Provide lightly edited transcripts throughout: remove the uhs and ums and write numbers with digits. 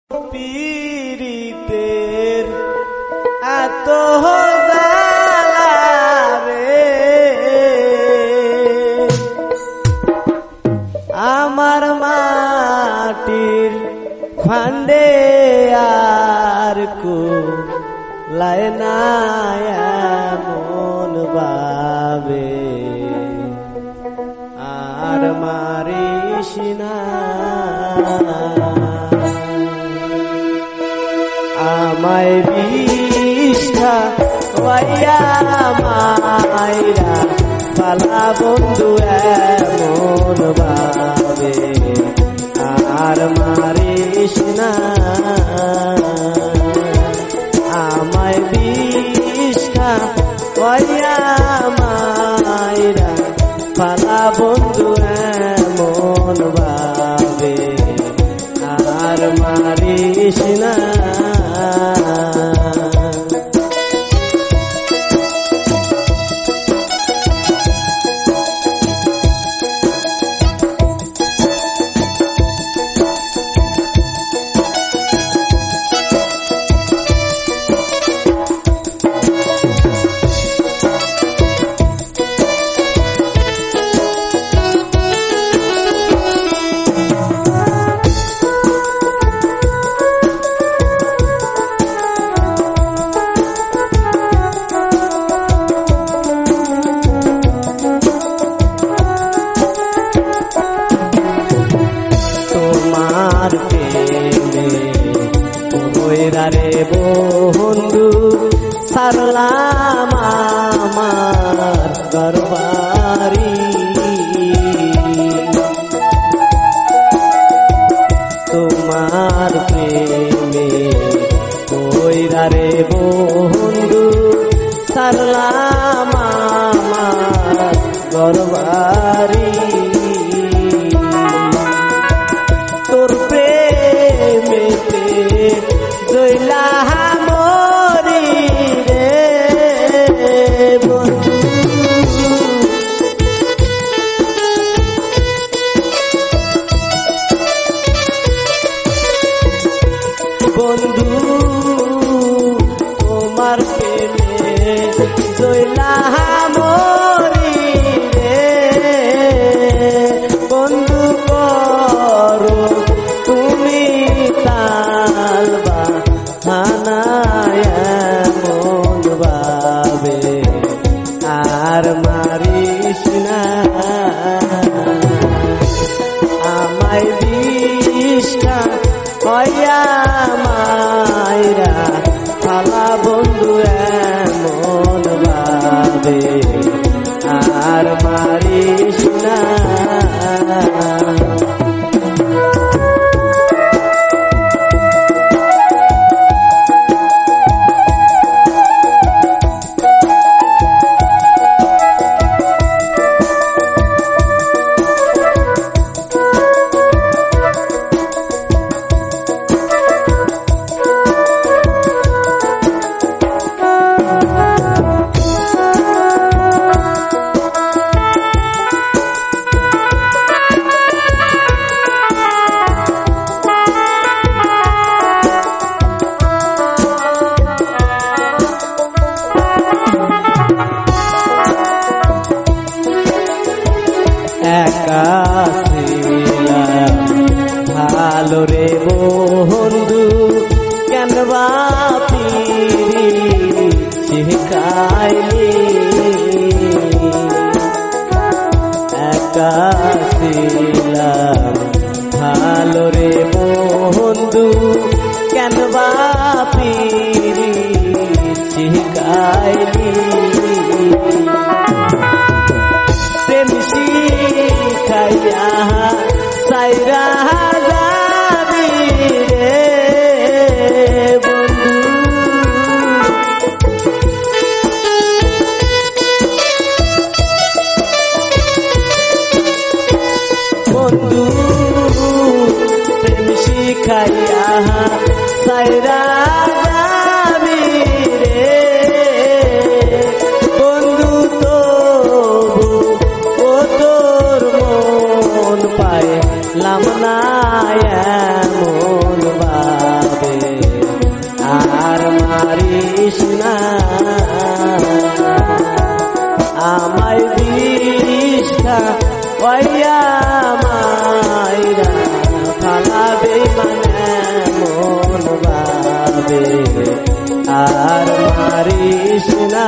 পীড়িতের এত জ্বালা রে, আমার মাটির ফান্ডে আর কুলায় না এমন ভাবে, আর মারিস না আমায় বিষ্ঠা ওয়াইয়া মাইরা পালা বন্ধু এমন ভাবে, আর মারিস না আমায় বিষ্ঠা ওয়াইয়া মাইরা পালা বন্ধু এমন ভাবে, আর মারিস না রে বন্ধু সারলাম আমার দরবারি, তোমার প্রেমে কইরা রে বন্ধু সারলাম আমার দরবারি, তোর প্রেমেতে জইলা মরি রে বন্ধু, বন্ধু তোমার প্রেমে জইলা মরি রে বন্ধু, করো তুমি তালবা হানায় এমন ভাবে, আর মারিস না আমায় বিষ্ঠা হইয়া মাইরা পালা বন্ধু এমন ভাবে, আর মারিস না একা ছিলাম ভালো রে বন্ধু, কেন বাপিরি শিখাইলি, একা ছিলাম ভালো রে বন্ধু, কেন বাপিরি শিখাইলি, প্রেম শিখাইয়া সাইরা যাবি রে বন্ধু, বন্ধু প্রেম শিখাইয়া সাইরা যাবি রে বন্ধু, তবু ও তোর মন পায় লাম না এমন বা মারিস না আমায় বিষ্ঠা ওইয়া মাইরা ফালাবে মানে মন ভাবে আর মারিস না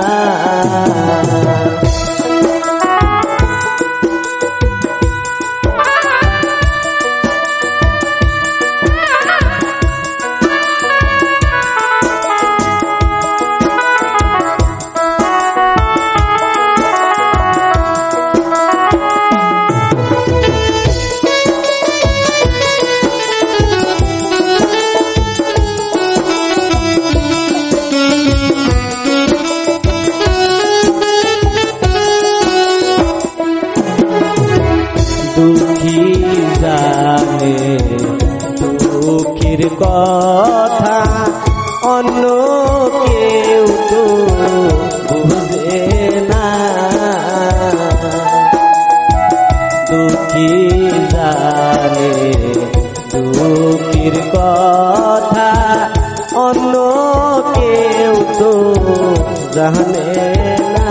দুঃখী জানে দুঃখীর কথা অন্য কেউ তো বুঝে না দুঃখী জানে দুঃখীর কথা অন্য কেউ তো জানে না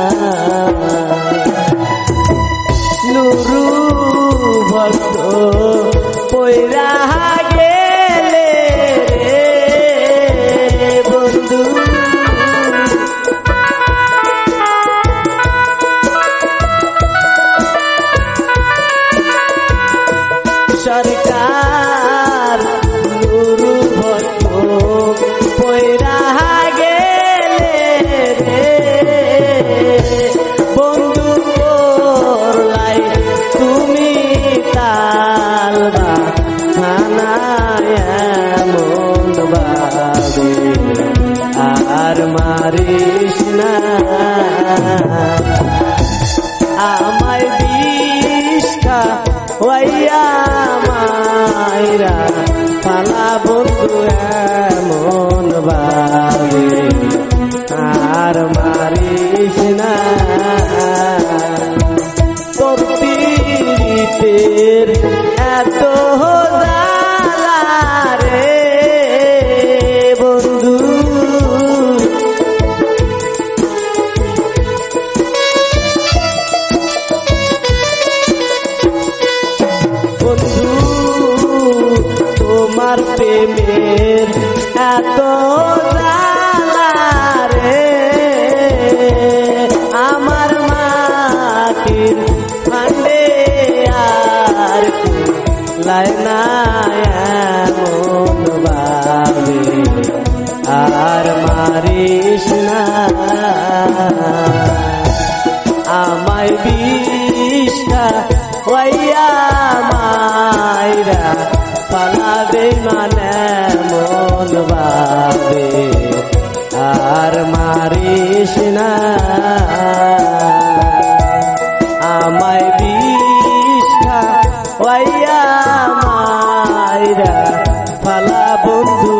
নুরু ভক্ত পয়রা গেলে রে বন্ধু সরকার নুরু ভক্ত পয়রা গেলে রে বন্ধু করলাই তুমি তালবা থানায় মন ভাবে আর মারিস না আমায় বিষ্ঠা ওইয়া মাইরা পালা বন্ধু মন ভাবে আর মারিস না পীড়িতের এত জ্বালা রে বন্ধু বন্ধু তোমার প্রেমের এত জ্বালা রে আমার মাটির ফান্ডে আর লাইনা মন ভাবে আর মারিস না আমায় বিষ্ঠা ওইয়া মাইরা পালাবে মানে মন ভাবে আর মারিস না আমায় বিষ্ঠা ওইয়া মাইরা পালা বন্ধু